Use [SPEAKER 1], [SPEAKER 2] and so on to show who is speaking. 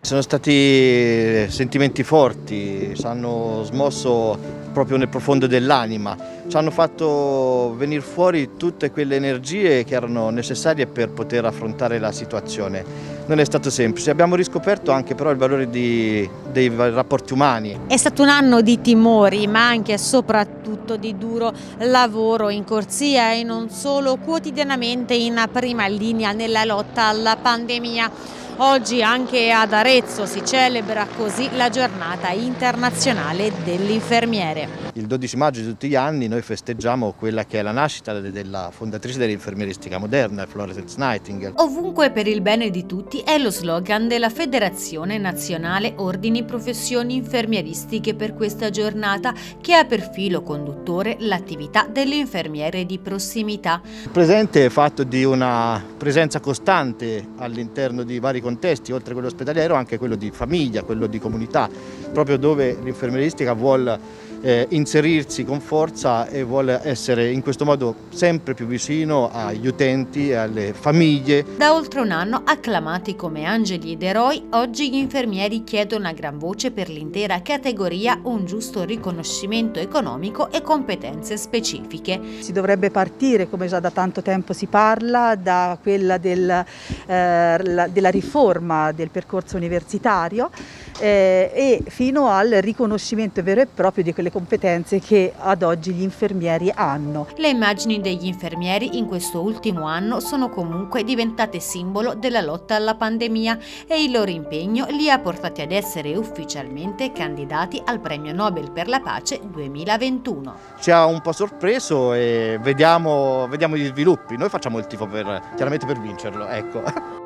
[SPEAKER 1] Sono stati sentimenti forti, ci hanno smosso proprio nel profondo dell'anima, ci hanno fatto venire fuori tutte quelle energie che erano necessarie per poter affrontare la situazione. Non è stato semplice, abbiamo riscoperto anche però il valore dei rapporti umani.
[SPEAKER 2] È stato un anno di timori, ma anche e soprattutto di duro lavoro in corsia e non solo, quotidianamente in prima linea nella lotta alla pandemia. Oggi anche ad Arezzo si celebra così la giornata internazionale dell'infermiere.
[SPEAKER 1] Il 12 maggio di tutti gli anni noi festeggiamo quella che è la nascita della fondatrice dell'infermieristica moderna, Florence Nightingale.
[SPEAKER 2] Ovunque per il bene di tutti è lo slogan della Federazione Nazionale Ordini Professioni Infermieristiche per questa giornata, che ha per filo conduttore l'attività dell'infermiere di prossimità.
[SPEAKER 1] Il presente è fatto di una presenza costante all'interno di vari contesti, oltre a quello ospedaliero anche quello di famiglia, quello di comunità, proprio dove l'infermieristica vuole inserirsi con forza e vuole essere in questo modo sempre più vicino agli utenti e alle famiglie.
[SPEAKER 2] Da oltre un anno acclamati come angeli ed eroi, oggi gli infermieri chiedono a gran voce per l'intera categoria un giusto riconoscimento economico e competenze specifiche.
[SPEAKER 3] Si dovrebbe partire, come già da tanto tempo si parla, da quella della riforma del percorso universitario e fino al riconoscimento vero e proprio di quelle competenze che ad oggi gli infermieri hanno.
[SPEAKER 2] Le immagini degli infermieri in questo ultimo anno sono comunque diventate simbolo della lotta alla pandemia e il loro impegno li ha portati ad essere ufficialmente candidati al Premio Nobel per la Pace 2021.
[SPEAKER 1] Ci ha un po' sorpreso e vediamo gli sviluppi. Noi facciamo il tifo chiaramente per vincerlo, ecco.